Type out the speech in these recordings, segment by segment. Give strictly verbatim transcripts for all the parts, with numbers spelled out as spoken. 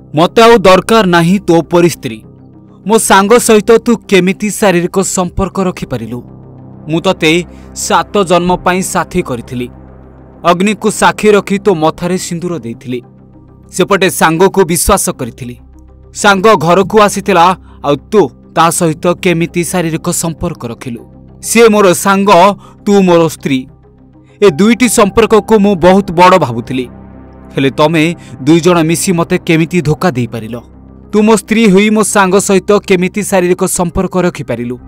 मते आउ दरकार नाही तो परी स्त्री। मो सांग सहित तू केमिति शारीरिक संपर्क रखिपारिलु? मु तते सात जन्म पाई साथी करिथिली। अग्नि को साक्षी रखी तो मथारे सिंदूर देइथिली। सेपटे सांग को विश्वास करिथिली। सांग घर को आसीथिला आ तू ता सहित केमिति शारीरिक संपर्क रखिलु? से मोर सांग, तू मोर स्त्री। ए दुईटी संपर्क को मु बहुत बड़ भाबुथिली। हेले तमे दुई जण मिसी मते केमिति धोखा देई पारिलो? तू मो स्त्री हुई मो सांग सहित केमिति शारीरिक संपर्क रखि पारिलु?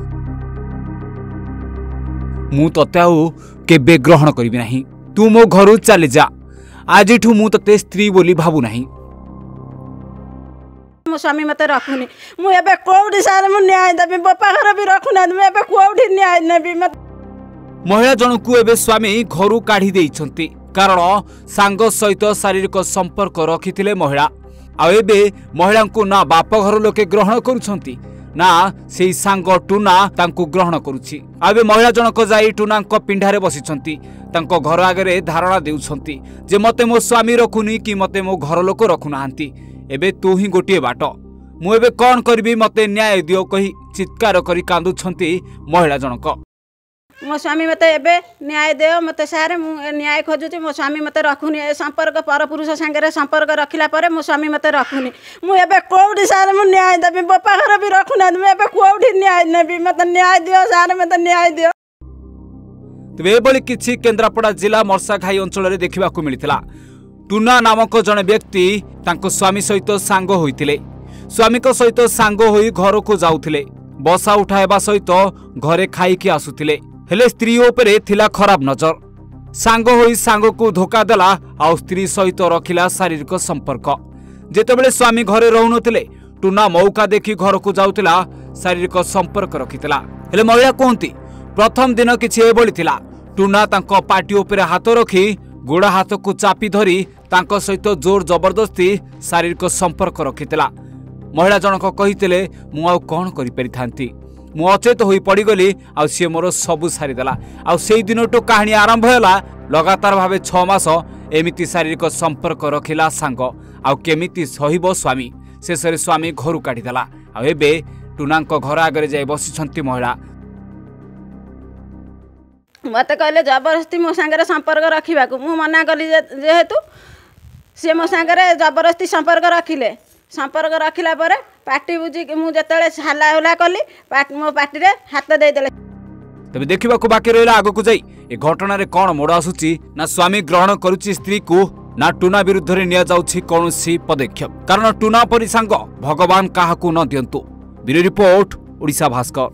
मु तते आउ केबे ग्रहण करिबि नाही। तू मो घरु चले जा। आजिठु मु तते स्त्री बोली भाबु नाही। मो स्वामी मते रखुनी। मु एबे कोउडी सारे मु न्याय देबी। बापा घर भी रखुना। मु एबे कोउडी न्याय नेबी। महिला जनकु एबे स्वामी घरु काढी देइछंती कारण सांग सहित शारीरिक संपर्क रखिथिले महिला। आ एबे महिला को ना बाप घर लोके ग्रहण करुछंती ना सेई सांग टुना तांकु ग्रहण करुछि। आ एबे महिला जनक जाई टुनांक पिंढारे बसिछंती। तांको घर आगरे धारणा देउछंती जे मते मो स्वामी रखुनी कि मते मो घर लोक रखुनाहांती। एबे तू ही गोटिए बाट। मु एबे कोन करबी? मते न्याय दियो कहि चित्कार करी कांदुछंती महिला जनक। मो स्वामी मते एबे न्याय देओ। मते सारे मु न्याय खोजुची। मो स्वामी मते रखुनी। ए संपर्क पर पुरुष संगे संपर्क रखिला परे मो स्वामी मते रखुनी। मु एबे कोउडी सारे मु न्याय देबी। बापा घर भी रखुना। मु एबे कोउडी न्याय नेबी। मते न्याय दियो सारे, मते न्याय दियो। तबे एबोली किछि केन्द्रापड़ा जिला मर्साघाई अंचल देखा मिलता। टुना नामक जने व्यक्ति तांको स्वामी सहित सांग होइतिले। स्वामी को सहित सांग होई घर को जाउथिले। बसा उठाइबा सहित घरे खाइकी आसुथिले। हेले स्त्री उपरे थिला खराब नजर। सांग होई सांग को धोखा देला आ स्त्री सहित रखिला शारीरिक संपर्क। जेतेबेले स्वामी घरे रहउनथिले टुना मौका देखि घर को जाउथिला शारीरिक संपर्क रखितिला। हेले महिला कहंती प्रथम दिन किछि एबोली थिला। टुना तांको पाटी उपरे हाथ रखी गोड़ा हाथ को चापी धरी तांको सहित जोर जबरदस्ती शारीरिक संपर्क रखितिला। महिला जनक कहितिले मु आ कोन करि परिथांती। मु अचेत होई पड़गली। आ सी मोर सबू सारीदेला। आ से दिनटू कहानी आरंभ होला। लगातार भावे छ मास एमिति शारीरिक संपर्क रखिला सांग। आ केमिति सहिब स्वामी। शेषरे स्वामी घरु काढिदेला। आ एबे टुनांक घर आगरे जाई बसिछंती महिला। मते कहले जबरदस्ती मो संगे संपर्क रखिबा को मु मना कली जेहेतु से मो संगे जबरदस्ती संपर्क रखिले। संपर्क रखिला परे पार्टी बुझी मु जतले हल्ला हुला कली मो पार्टी रे हाथ दे देले। तबे देखिबा को बाकी रहला आगो को जाई ए घटना रे कोन मोड़ आसुची ना स्वामी ग्रहण करूची स्त्री को ना टुना विरुद्ध रे निया जाउची कोनोसी पदक्षेप। कारण टुना परि सांग भगवान काहाकू न दियंतु। Bureau report Odisha Bhaskar.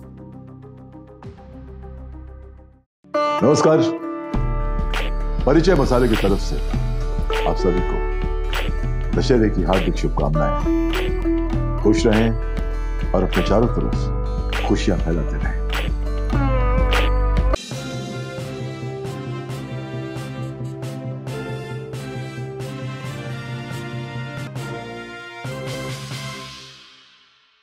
नमस्कार, परिचय मसाले की तरफ से आप सभी को दशहरे की हार्दिक शुभकामनाएं। खुश रहें और अपने चारों तरफ खुशियां फैलाते